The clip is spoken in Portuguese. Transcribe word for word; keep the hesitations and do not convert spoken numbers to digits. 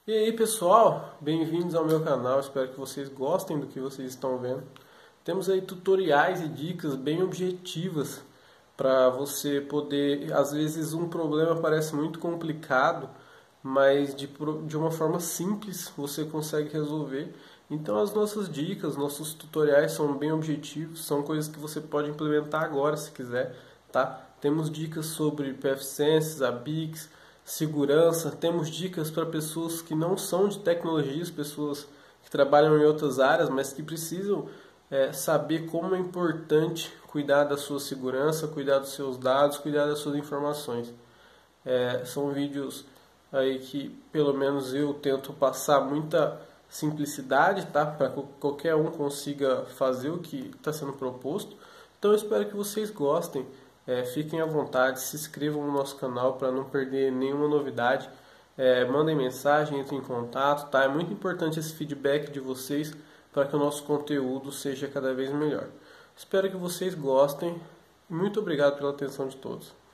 E aí pessoal, bem-vindos ao meu canal, espero que vocês gostem do que vocês estão vendo. Temos aí tutoriais e dicas bem objetivas para você poder, às vezes um problema parece muito complicado, mas de, de uma forma simples você consegue resolver. Então as nossas dicas, nossos tutoriais são bem objetivos, são coisas que você pode implementar agora se quiser, tá? Temos dicas sobre pfSense, a Bix, segurança, temos dicas para pessoas que não são de tecnologias, pessoas que trabalham em outras áreas, mas que precisam é, saber como é importante cuidar da sua segurança, cuidar dos seus dados, cuidar das suas informações. É, são vídeos aí que pelo menos eu tento passar muita simplicidade, tá? Para que qualquer um consiga fazer o que está sendo proposto. Então eu espero que vocês gostem. É, fiquem à vontade, se inscrevam no nosso canal para não perder nenhuma novidade. É, mandem mensagem, entrem em contato, tá? É muito importante esse feedback de vocês para que o nosso conteúdo seja cada vez melhor. Espero que vocês gostem. Muito obrigado pela atenção de todos.